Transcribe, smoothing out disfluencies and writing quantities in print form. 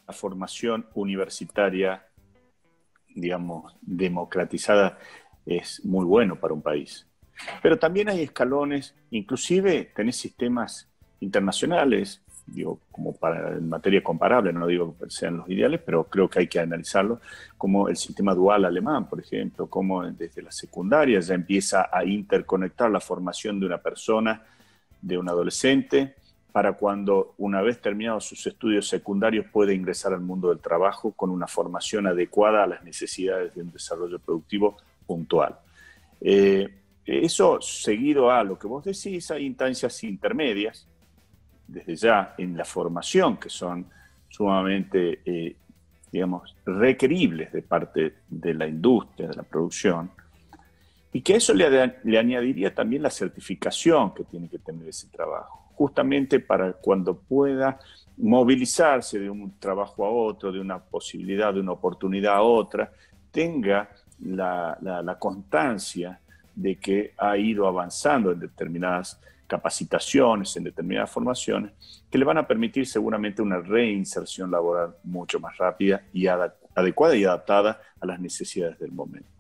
formación universitaria, digamos, democratizada es muy bueno para un país. Pero también hay escalones, inclusive tenés sistemas internacionales, digo, como para, en materia comparable, no digo que sean los ideales, pero creo que hay que analizarlo, como el sistema dual alemán, por ejemplo, como desde la secundaria ya empieza a interconectar la formación de una persona, de un adolescente, para cuando, una vez terminados sus estudios secundarios, puede ingresar al mundo del trabajo con una formación adecuada a las necesidades de un desarrollo productivo puntual. Eso seguido a lo que vos decís, hay instancias intermedias, desde ya en la formación, que son sumamente, digamos, requeribles de parte de la industria, de la producción, y que a eso le añadiría también la certificación que tiene que tener ese trabajo, justamente para cuando pueda movilizarse de un trabajo a otro, de una posibilidad, de una oportunidad a otra, tenga la constancia de que ha ido avanzando en determinadas capacitaciones, en determinadas formaciones, que le van a permitir seguramente una reinserción laboral mucho más rápida y adecuada y adaptada a las necesidades del momento.